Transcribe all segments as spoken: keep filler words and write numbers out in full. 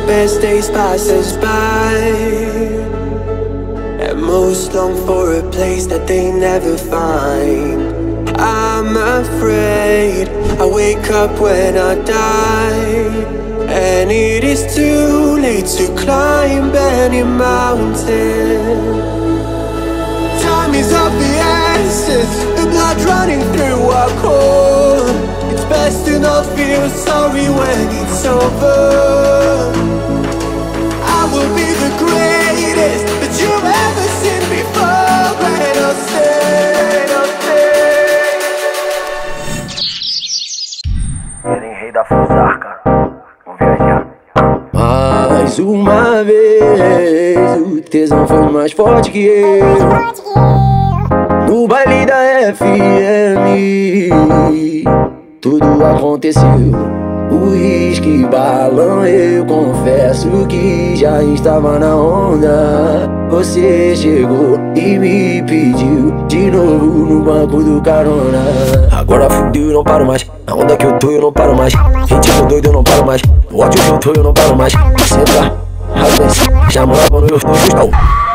best days pass us by, and most long for a place that they never find. I'm afraid I wake up when I die, and it is too late to climb any mountain. Time is of the essence, the blood running through our core. It's best to not feel sorry when it's over. I will be the greatest that you've ever seen before, and I'll stay, I'll stay. Ele rei da Fusarca, vou viajar. Mais uma vez, o tesão foi mais forte que eu. No baile da F M, tudo aconteceu. Uísque, balão, eu confesso que já estava na onda. Você chegou e me pediu de novo no banco do carona. Agora fudeu, eu não paro mais. Na onda que eu tô, eu não paro mais. Ritmo doido, eu não paro mais. No ódio que eu tô, eu não paro mais. Senta, rasga, já morava no meu estúdio.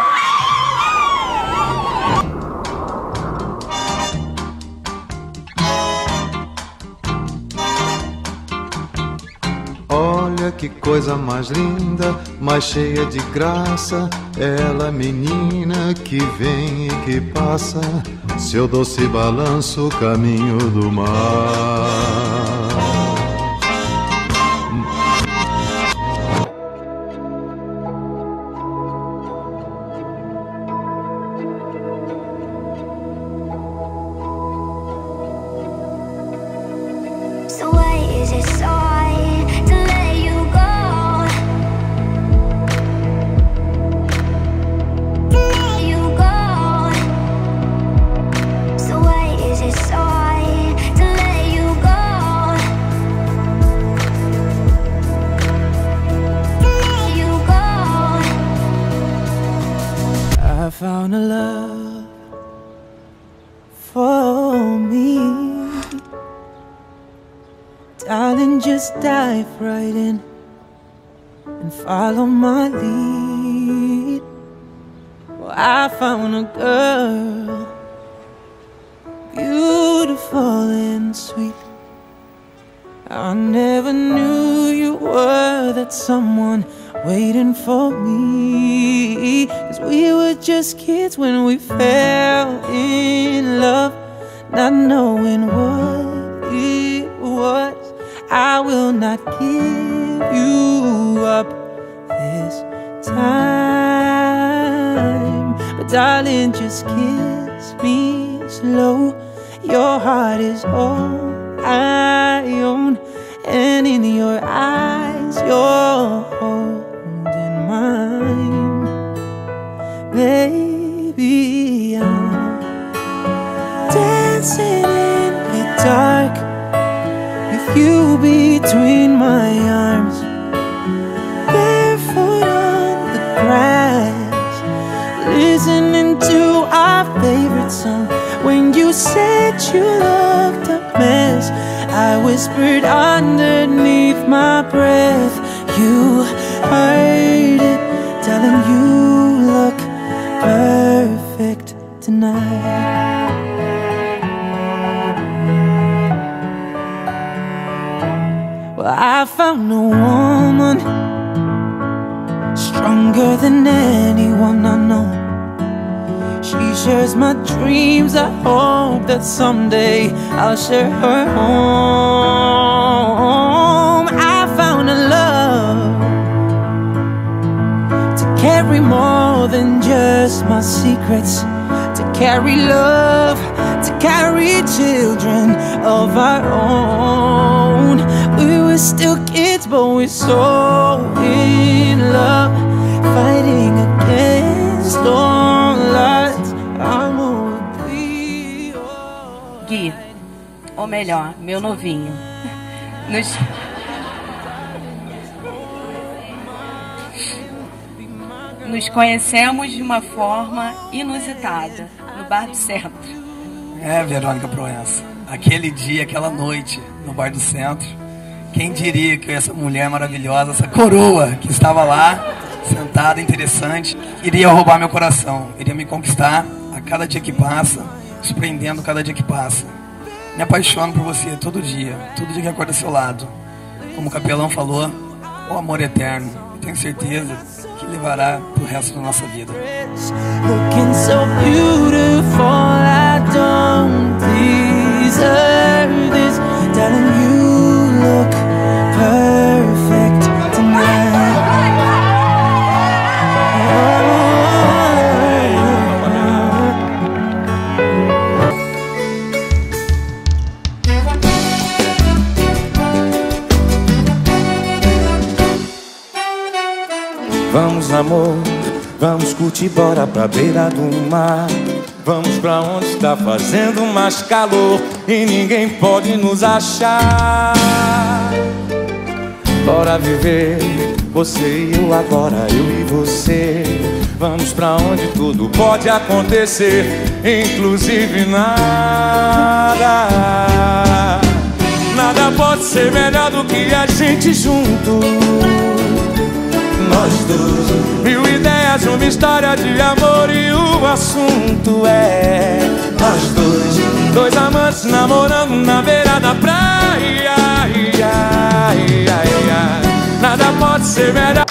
Olha que coisa mais linda, mais cheia de graça. Ela, menina que vem e que passa, seu doce balanço, o caminho do mar. So why is it so hard to let you go? To let you go. So why is it so hard to let you go? To let you go. I found a love for me. Darling, just dive right in and follow my lead. Well, I found a girl, beautiful and sweet. I never knew you were that someone waiting for me. 'Cause we were just kids when we fell in love, not knowing what it was. I will not give you up this time. But darling, just kiss me slow. Your heart is all I own, and in your eyes you're holding mine. Baby, I'm dancing in the dark, you between my arms, barefoot on the grass, listening to our favorite song. When you said you looked a mess, I whispered underneath my breath. You heard it, telling you look perfect tonight. Well, I found a woman stronger than anyone I know. She shares my dreams. I hope that someday I'll share her home. I found a love to carry more than just my secrets, to carry love, to carry children of our own. We were still kids, but we're so in love, fighting against all odds. I'm a Gui, ou melhor, meu novinho, nos... nos conhecemos de uma forma inusitada, no Bar do Centro. É, Verônica Proença, aquele dia, aquela noite no Bar do Centro, Quem diria que essa mulher maravilhosa, essa coroa que estava lá, sentada, interessante, iria roubar meu coração, iria me conquistar a cada dia que passa, surpreendendo cada dia que passa. Me apaixono por você todo dia, todo dia que acordo ao seu lado. Como o Capelão falou, o amor eterno. Eu tenho certeza que levará pro resto da nossa vida. Looking so beautiful, I don't deserve this. Darling, you look perfect tonight. Vamos, amor, vamos curtir, bora pra beira do mar. Vamos pra onde está fazendo mais calor e ninguém pode nos achar. Bora viver, você e eu agora, eu e você. Vamos pra onde tudo pode acontecer, inclusive nada. Nada pode ser melhor do que a gente junto. Nós dois, mil ideias, uma história de amor e o assunto é nós dois, dois amantes namorando na beira da praia. Ai, ai, ai, ai. Nada pode ser melhor.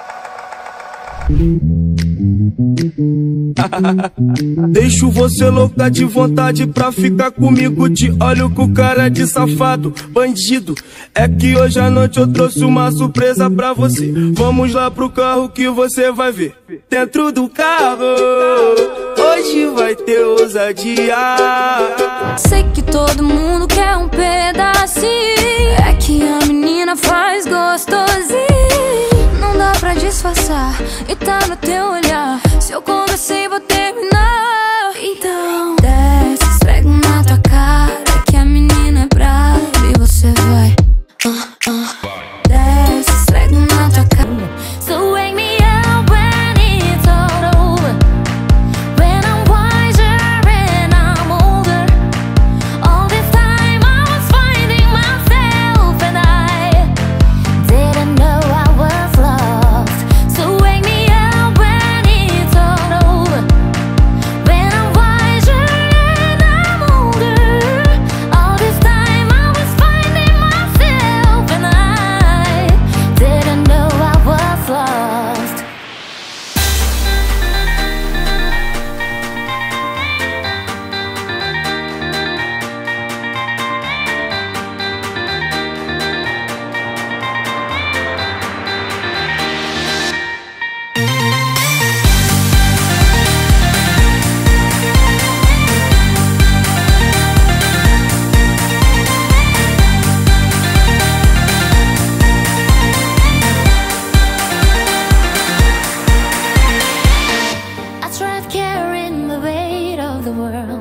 Deixo você louca de vontade pra ficar comigo. Te olho com cara de safado, bandido. É que hoje à noite eu trouxe uma surpresa pra você. Vamos lá pro carro que você vai ver. Dentro do carro, hoje vai ter ousadia. Sei que todo mundo quer um pedacinho. É que a menina faz gostosinho. Não dá pra disfarçar e tá no teu olhar. Se eu comecei, vou terminar. Então desce, esfrega na tua cara que a menina é brava e você vai uh, uh. Desce, esfrega na tua cara. So wake me up when it's all over, when I'm wiser and I'm older. All this time I was finding myself and I didn't know I was lost. So wake me up when it's all over, when I'm wiser and I'm older. All this time I was finding myself and I didn't know I was lost. I tried carrying the weight of the world.